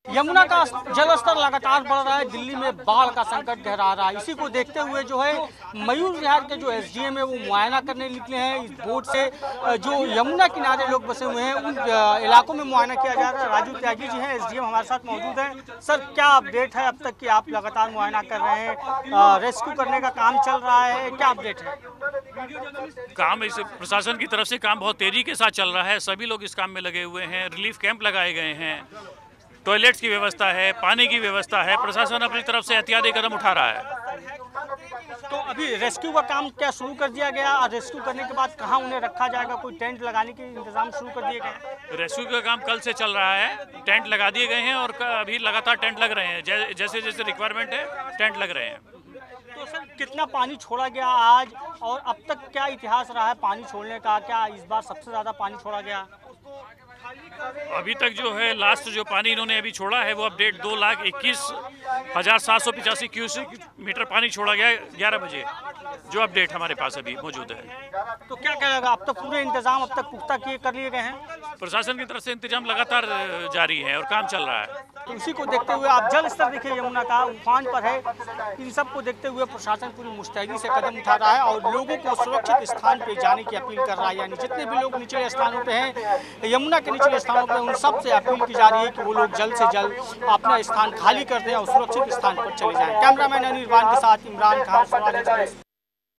यमुना का जलस्तर लगातार बढ़ रहा है। दिल्ली में बाढ़ का संकट गहरा रहा है। इसी को देखते हुए जो है मयूर विहार के जो एसडीएम है वो मुआयना करने निकले हैं। इस बोट से जो यमुना किनारे लोग बसे हुए हैं उन इलाकों में मुआयना किया जा रहा है। राजू त्यागी जी हैं, एसडीएम हमारे साथ मौजूद हैं। सर, क्या अपडेट है अब तक कि आप लगातार मुआयना कर रहे हैं, रेस्क्यू करने का काम चल रहा है, क्या अपडेट है? काम इस प्रशासन की तरफ से काम बहुत तेजी के साथ चल रहा है। सभी लोग इस काम में लगे हुए हैं। रिलीफ कैंप लगाए गए हैं, टॉयलेट्स की व्यवस्था है, पानी की व्यवस्था है। प्रशासन अपनी तरफ से एहतियाती कदम उठा रहा है। तो अभी रेस्क्यू का काम क्या शुरू कर दिया गया और रेस्क्यू करने के बाद कहां उन्हें रखा जाएगा? कोई टेंट लगाने के इंतजाम शुरू कर दिए गए? रेस्क्यू का काम कल से चल रहा है। टेंट लगा दिए गए हैं और अभी लगातार टेंट लग रहे हैं। जैसे जैसे रिक्वायरमेंट है टेंट लग रहे हैं। तो सर, कितना पानी छोड़ा गया आज और अब तक क्या इतिहास रहा है पानी छोड़ने का? क्या इस बार सबसे ज़्यादा पानी छोड़ा गया? अभी तक जो है लास्ट जो पानी इन्होंने अभी छोड़ा है वो अपडेट 2,21,785 क्यूसेक मीटर पानी छोड़ा गया 11 बजे, जो अपडेट हमारे पास अभी मौजूद है। तो क्या कहेगा? अब तक पूरे इंतजाम अब तक पुख्ता कर लिए गए हैं? प्रशासन की तरफ से इंतजाम लगातार जारी है और काम चल रहा है। तो इसी को देखते हुए आप जल स्तर देखिए यमुना का उफान पर है। इन सब को देखते हुए प्रशासन पूरी मुस्तैदी से कदम उठा रहा है और लोगों को सुरक्षित स्थान पे जाने की अपील कर रहा है। यानी जितने भी लोग निचले स्थानों पे हैं, यमुना के निचले स्थानों पे, उन सब से अपील की जा रही है कि वो लोग जल्द से जल्द अपना स्थान खाली कर दें और सुरक्षित स्थान पर चले जाएं। कैमरामैन अनिर्बान के साथ इमरान खान, स्वराज एक्सप्रेस।